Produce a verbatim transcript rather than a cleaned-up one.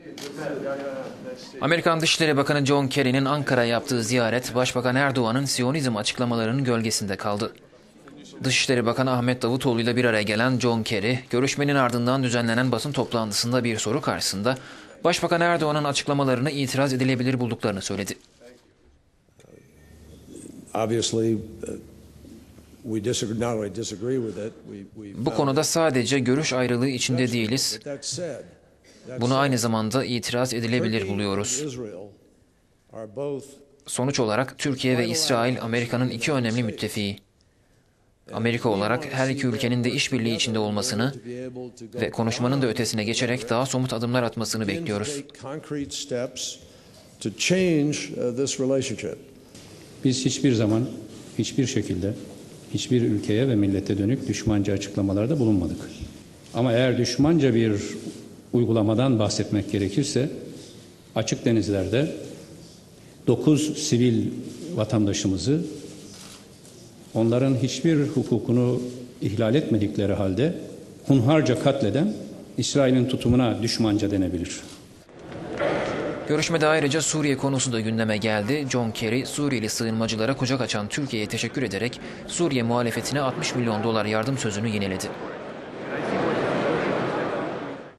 Amerikan Dışişleri Bakanı John Kerry'nin Ankara'ya yaptığı ziyaret, Başbakan Erdoğan'ın Siyonizm açıklamalarının gölgesinde kaldı. Dışişleri Bakanı Ahmet Davutoğlu ile bir araya gelen John Kerry, görüşmenin ardından düzenlenen basın toplantısında bir soru karşısında Başbakan Erdoğan'ın açıklamalarını itiraz edilebilir bulduklarını söyledi. Bu konuda sadece görüş ayrılığı içinde değiliz. Bunu aynı zamanda itiraz edilebilir buluyoruz. Sonuç olarak Türkiye ve İsrail, Amerika'nın iki önemli müttefiği. Amerika olarak her iki ülkenin de işbirliği içinde olmasını ve konuşmanın da ötesine geçerek daha somut adımlar atmasını bekliyoruz. Biz hiçbir zaman, hiçbir şekilde, hiçbir ülkeye ve millete dönük düşmanca açıklamalarda bulunmadık. Ama eğer düşmanca bir uygulamadan bahsetmek gerekirse, açık denizlerde dokuz sivil vatandaşımızı onların hiçbir hukukunu ihlal etmedikleri halde hunharca katleden İsrail'in tutumuna düşmanca denebilir. Görüşmede ayrıca Suriye konusu da gündeme geldi. John Kerry, Suriyeli sığınmacılara kucak açan Türkiye'ye teşekkür ederek Suriye muhalefetine altmış milyon dolar yardım sözünü yineledi.